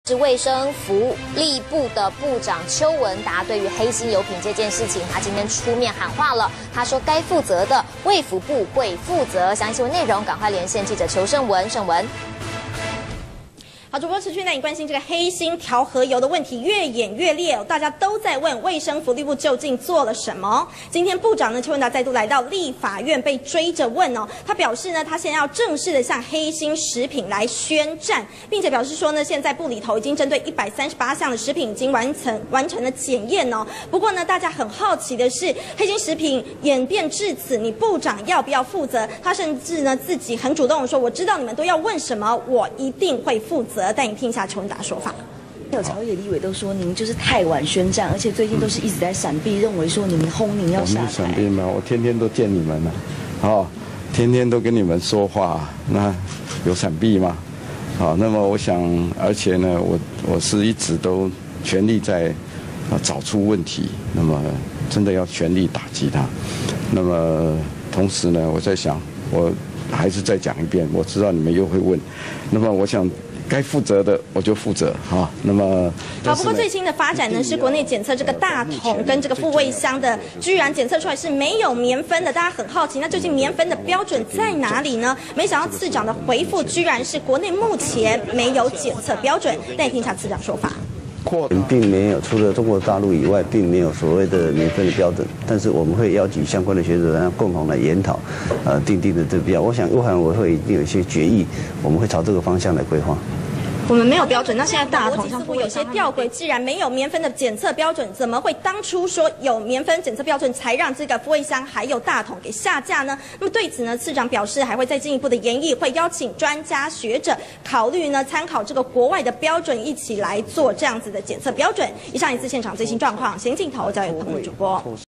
是卫生福利部的部长邱文达对于黑心油品这件事情，他今天出面喊话了。他说，该负责的卫福部会负责。详细内容，赶快连线记者邱胜文。胜文。 好，主播持续带你关心这个黑心调和油的问题越演越烈，大家都在问卫生福利部究竟做了什么。今天部长呢邱文达再度来到立法院，被追着问哦。他表示呢，他现在要正式的向黑心食品来宣战，并且表示说呢，现在部里头已经针对138项的食品已经完成了检验哦。不过呢，大家很好奇的是，黑心食品演变至此，你部长要不要负责？他甚至呢自己很主动的说，我知道你们都要问什么，我一定会负责。 带你听一下邱文达说法。 有朝野立委都说您就是太晚宣战，而且最近都是一直在闪避，认为说你们轰您要下台。 我没闪避吗？我天天都见你们了，天天都跟你们说话，那有闪避吗？那么我想，而且呢，我是一直都全力在找出问题，那么真的要全力打击它。那么同时呢，我在想，我还是再讲一遍，我知道你们又会问，那么我想。 该负责的我就负责哈。那么好，不过最新的发展呢是国内检测这个大桶跟这个复味箱的，居然检测出来是没有棉分的，大家很好奇，那究竟棉分的标准在哪里呢？没想到次长的回复居然是国内目前没有检测标准，再听一下次长说法。 并没有，除了中国大陆以外，并没有所谓的棉分的标准。但是我们会邀请相关的学者，然后共同来研讨，定的这个标。我想，欧韩委会一定有一些决议，我们会朝这个方向来规划。 我们没有标准，那现在大统似乎有些吊诡。既然没有棉分的检测标准，怎么会当初说有棉分检测标准才让这个复味箱还有大桶给下架呢？那么对此呢，次长表示还会再进一步的研议，会邀请专家学者考虑呢，参考这个国外的标准，一起来做这样子的检测标准。以上一次现场最新状况，先镜头交给彭主播。